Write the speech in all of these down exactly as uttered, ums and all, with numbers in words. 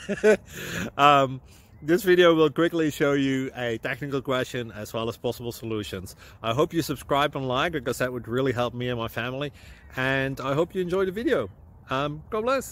um, this video will quickly show you a technical question as well as possible solutions. I hope you subscribe and like, because that would really help me and my family. And I hope you enjoy the video. Um, God bless.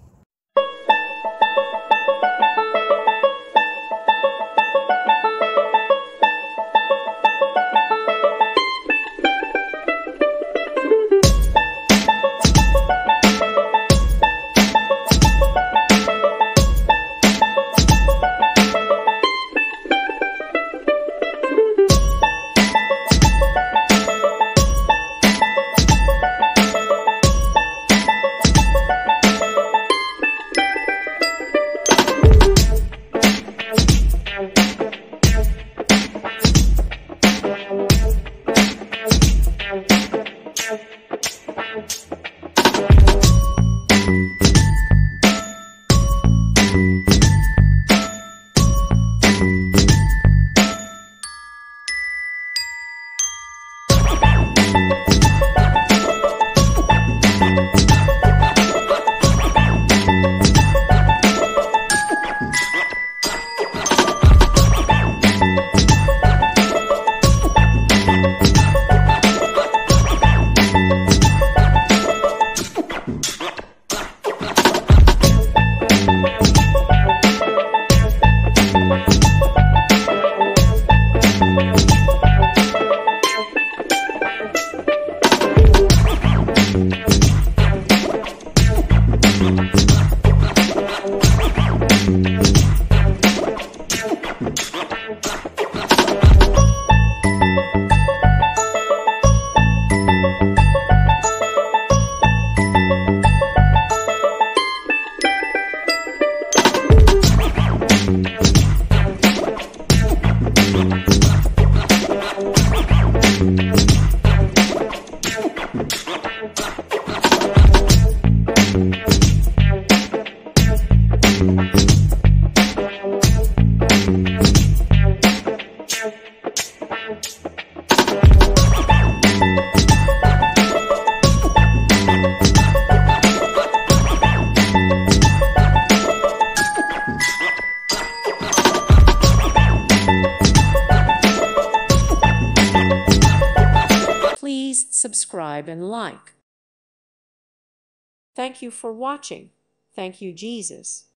Please subscribe and like. Thank you for watching. Thank you, Jesus.